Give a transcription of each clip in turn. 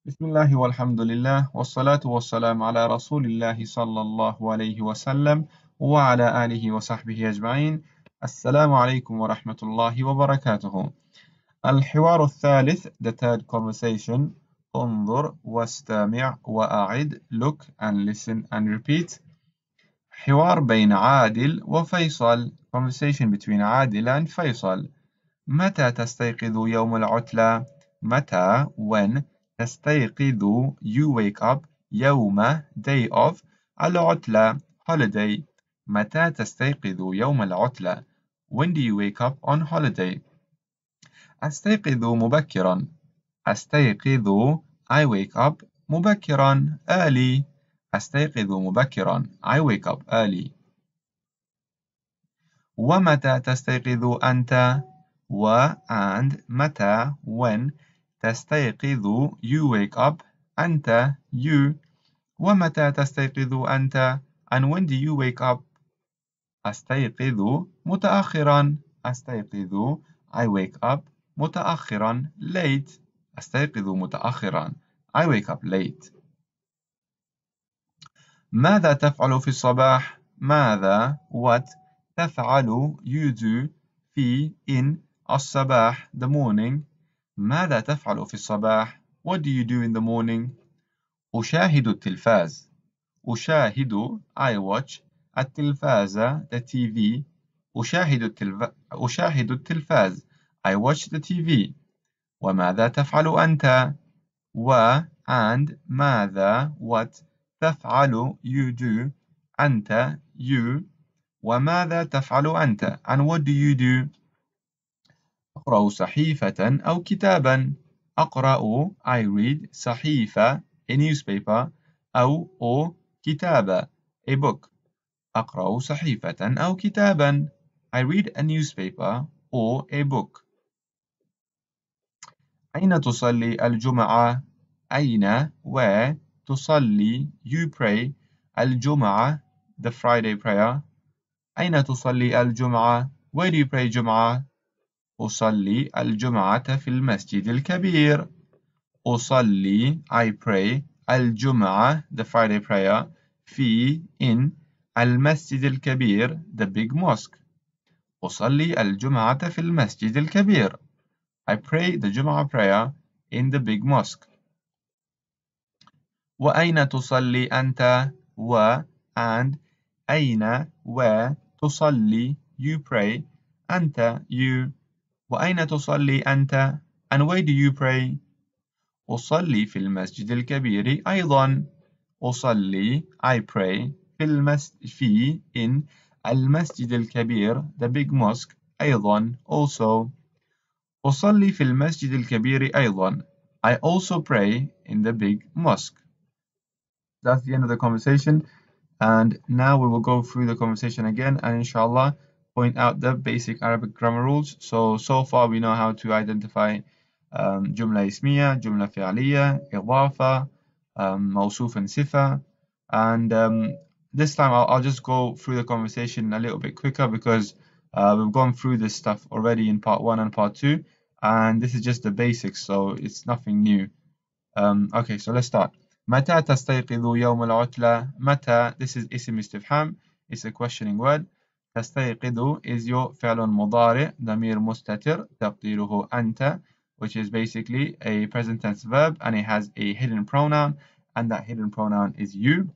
بسم الله والحمد لله والصلاة والسلام على رسول الله صلى الله عليه وسلم وعلى آله وصحبه أجمعين. السلام عليكم ورحمة الله وبركاته. الحوار الثالث, the third conversation. انظر واستمع وأعد, look and listen and repeat. حوار بين عادل وفيصل, conversation between عادل and فيصل. متى تستيقظ يوم العطلة؟ متى, when, تستيقظ, you wake up, يوم, day of, العطلة, holiday. متى تستيقظ يوم العطلة? When do you wake up on holiday? أستيقظ مبكرا. أستيقظ, I wake up, مبكرا, early. أستيقظ مبكرا, I wake up early. ومتى تستيقظ أنت؟ and متى, when, تستيقظ, you wake up, أنت, you. ومتى تستيقظ أنت? And when do you wake up? أستيقظ متأخرا. أستيقظ, I wake up, متأخرا, late. أستيقظ متأخرا, I wake up late. ماذا تفعل في الصباح؟ ماذا, what, تفعل, you do, في, in, الصباح, the morning. ماذا تفعل في الصباح? What do you do in the morning? أشاهد التلفاز. أشاهد, I watch, التلفاز, the TV. أشاهد التلفاز, I watch the TV. وماذا تفعل أنت؟ and ماذا, what, تفعل, you do, أنت, you. وماذا تفعل أنت? And what do you do? أقرأ صحيفة أو كتابا. أقرأ, I read, صحيفة, a newspaper, أو كتابة, a book. أقرأ صحيفة أو كتابا, I read a newspaper or a book. أين تصلي الجمعة؟ أين, where, تصلي, you pray, الجمعة, the Friday prayer. أين تصلي الجمعة? Where do you pray جمعة? أصلي الجمعة في المسجد الكبير. أصلي, I pray, الجمعة, the Friday prayer, في, in, المسجد الكبير, the big mosque. أصلي الجمعة في المسجد الكبير. I pray the Jum'ah prayer in the big mosque. وأين تصلي أنت؟ and أين, where, تصلي, you pray, أنت, you. وأين تصلي أنت? And where do you pray? أصلي في المسجد الكبير أيضا. أصلي, I pray, في, in, المسجد الكبير, the big mosque, أيضا, also. أصلي في المسجد الكبير أيضا. I also pray in the big mosque. That's the end of the conversation. And now we will go through the conversation again and inshallah point out the basic Arabic grammar rules. So far we know how to identify جملة اسمية, جملة فعلية, إضافة, موصوف and صفة. And this time I'll just go through the conversation a little bit quicker because we've gone through this stuff already in part 1 and part 2. And this is just the basics, so it's nothing new. Okay, so let's start. متى تستيقظ يوم العطلة؟ متى, this is اسم استفهام, it's a questioning word. تستيقظ is your فعل مضارع, ضمير مستتر, تقديره أنت, which is basically a present tense verb and it has a hidden pronoun, and that hidden pronoun is you.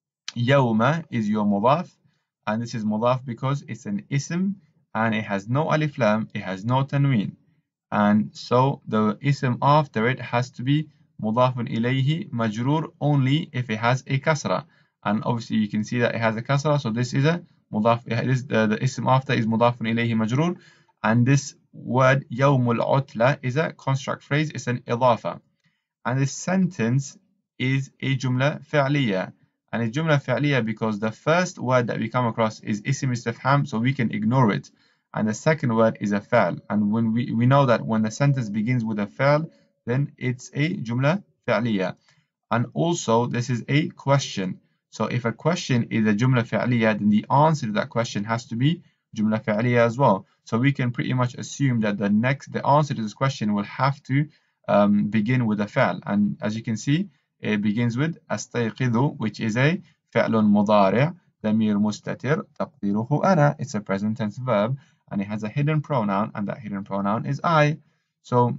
يوم is your مضاف, and this is مضاف because it's an ism and it has no alif lam, it has no tanween. And so the ism after it has to be مضاف إليه مجرور only if it has a kasra. And obviously you can see that it has a kasra, so this is a مضاف, the ism after is مضاف إليه مجرور. And this word يوم العطلة is a construct phrase, it's an إضافة. And this sentence is a جملة فعلية. And it's جملة فعلية because the first word that we come across is اسم استفهام, so we can ignore it. And the second word is a فعل. And when we know that when the sentence begins with a فعل, then it's a جملة فعلية. And also this is a question. So if a question is a جملة فعلية, then the answer to that question has to be جملة فعلية as well. So we can pretty much assume that the answer to this question will have to begin with a فعل, and as you can see it begins with أستيقظ, which is a فعل مضارع ضمير مستتر تقديره أنا. It's a present tense verb and it has a hidden pronoun, and that hidden pronoun is I. So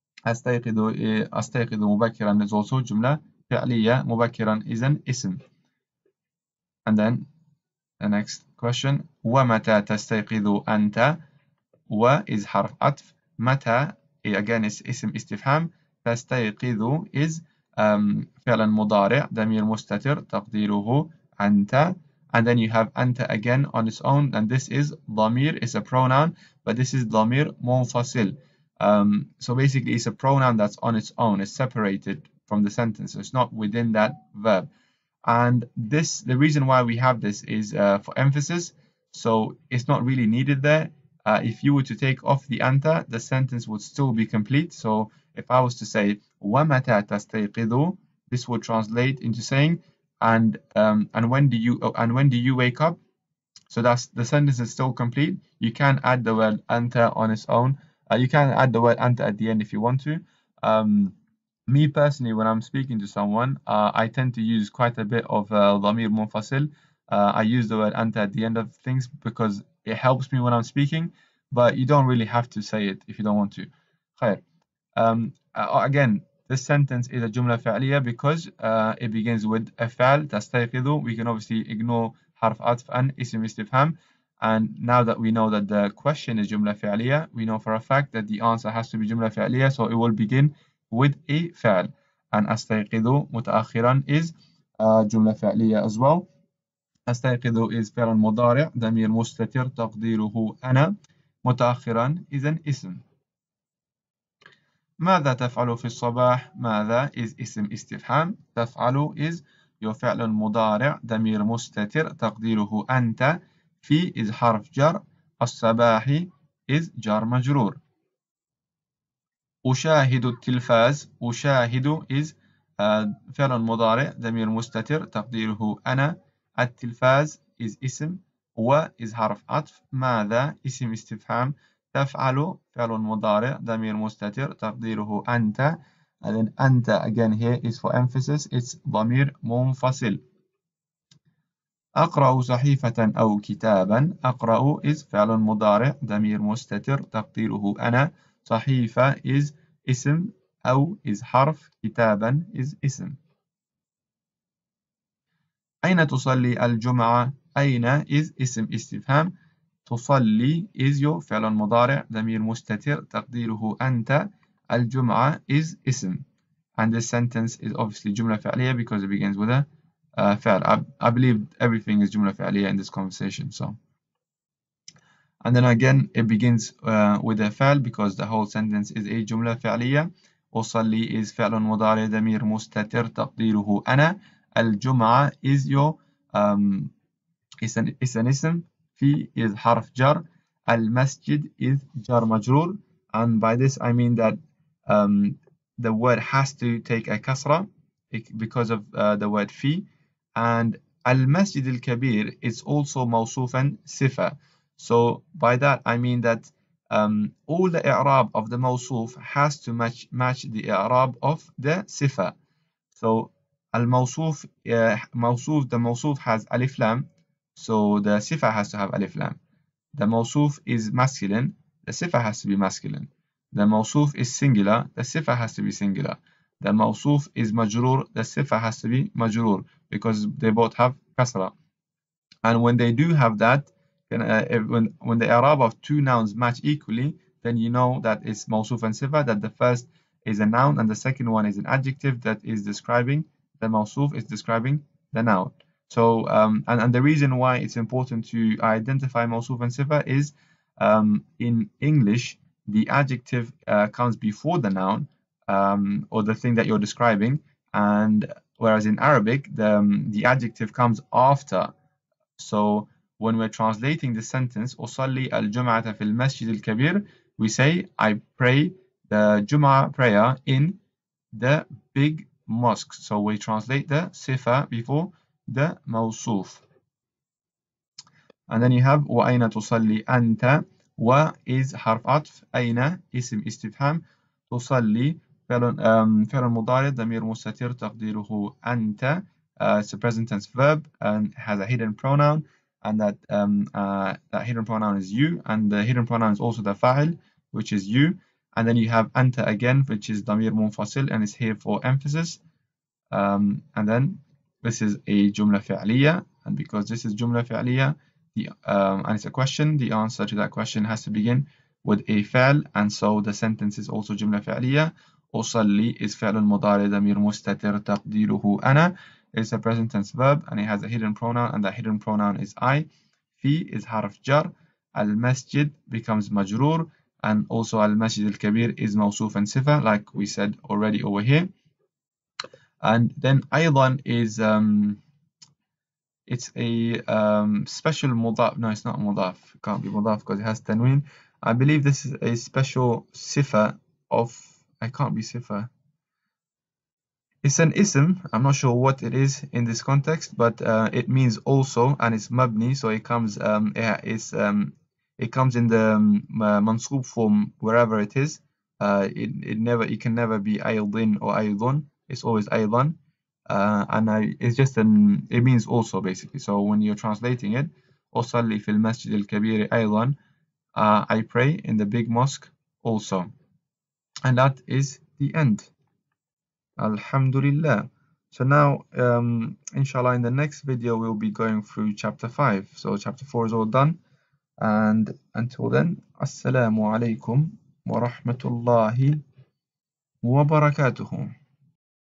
أستيقظ مبكرا is also جملة فعلية. مبكرا is an اسم. And then the next question, ومتى تستيقظ أنت؟ و is حرف عطف. متى again is اسم استفهام. تستيقظ is فعل مضارع ضمير مستتر تقديره أنت. And then you have أنت again on its own, and this is ضمير, is a pronoun, but this is ضمير منفصل. So basically it's a pronoun that's on its own, it's separated from the sentence, so it's not within that verb. And this, the reason why we have this is for emphasis, so it's not really needed there. If you were to take off the anta, the sentence would still be complete. So if I was to say وَمَتَى تَسْتَيْقِظُ, this would translate into saying and when do you wake up? So that's, the sentence is still complete. You can add the word anta on its own. You can add the word anta at the end if you want to. Me personally, when I'm speaking to someone, I tend to use quite a bit of ضمير منفصل. I use the word anta at the end of things because it helps me when I'm speaking, but you don't really have to say it if you don't want to. خير. Again, this sentence is a جملة فعلية because it begins with a فعل تستيقظ. We can obviously ignore حرف عطف and اسم استفهام. And now that we know that the question is جملة فعلية, we know for a fact that the answer has to be جملة فعلية, so it will begin with a فعل. And أستيقظ متأخرا is جملة فعلية as well. أستيقظ is فعل مضارع ضمير مستتر تقديره أنا. متأخرا is an اسم. ماذا تفعل في الصباح؟ ماذا is اسم استفهام. تفعل is your فعل مضارع ضمير مستتر تقديره أنت. في is حرف جر. الصباح is جار مجرور. أشاهد التلفاز. أشاهد is فعل مضارع ضمير مستتر تقديره أنا. التلفاز is اسم. و is حرف عطف. ماذا اسم استفهام. تفعل فعل مضارع ضمير مستتر تقديره أنت. And then أنت again here is for emphasis, it's ضمير منفصل. أقرأ صحيفة أو كتابا. أقرأ is فعل مضارع ضمير مستتر تقديره أنا. صحيفة is اسم أو is حرف. كتابا is اسم. أين تصلي الجمعة؟ أين is اسم استفهام. تصلي is your فعل مضارع ضمير مستتر تقديره أنت. الجمعة is اسم. And this sentence is obviously جملة فعلية because it begins with a فعل. I believe everything is جملة فعلية in this conversation. So, and then again it begins with a فعل because the whole sentence is a جملة فعلية. أصلي is فعل مضارع ضمير مستتر تقديره أنا. الجمعة is your is an اسم. في is حرف جر. المسجد is جار مجرور. And by this I mean that the word has to take a kasra because of the word في. And المسجد الكبير is also موصوفا صفة. So by that I mean that all the i'rab of the موصوف has to match the i'rab of the صفة. So الموصوف موصوف, the موصوف has alif lam, so the sifa has to have alif lam. The mawsuf is masculine, the sifa has to be masculine. The mawsuf is singular, the sifa has to be singular. The mawsuf is majroor, the sifa has to be majroor because they both have kasra. And when they do have that, when the i'rab of two nouns match equally, then you know that it's mawsuf and sifa, that the first is a noun and the second one is an adjective that is describing the mawsuf, is describing the noun. So, and the reason why it's important to identify mawsuf and sifa is in English, the adjective comes before the noun or the thing that you're describing, and whereas in Arabic, the adjective comes after. So when we're translating the sentence, أصلي الجمعة في المسجد الكبير, we say, I pray the Jum'ah prayer in the big mosque. So we translate the sifa before the mawsuf. And then you have وأين تصلي أنت. و is حرف عطف. أين اسم استفهام. تصلي فعل مضارع ضمير مستتر تقديره أنت. It's a present tense verb and has a hidden pronoun, and that hidden pronoun is you, and the hidden pronoun is also the fa'il, which is you. And then you have anta again, which is ضمير منفصل and is here for emphasis. And then this is a jumla fi'liya, and because this is jumla fi'liya, and it's a question, the answer to that question has to begin with a فعل, and so the sentence is also jumla fi'liya. أصلي is فعل مضارع ضمير مستتر تقديره أنا. It's a present tense verb and it has a hidden pronoun, and that hidden pronoun is I. في is حرف jar. المسجد becomes majrur, and also المسجد الكبير is موصوف and صفة, like we said already over here. And then أيضا is it's a special mudaf. No, it's not mudaf. It can't be mudaf because it has tanween. I believe this is a special sifa of, I can't be sifa. It's an ism. I'm not sure what it is in this context, but it means also, and it's mabni, so it comes it comes in the mansoob form wherever it is. It can never be aydin or aydun. It's always aydan. It's just it means also basically. So when you're translating it, أصلي في المسجد الكبير أيضا, I pray in the big mosque also. And that is the end. Alhamdulillah. So now, inshallah, in the next video, we'll be going through chapter 5. So chapter 4 is all done. And until then, Assalamu alaikum wa rahmatullahi wa barakatuhu.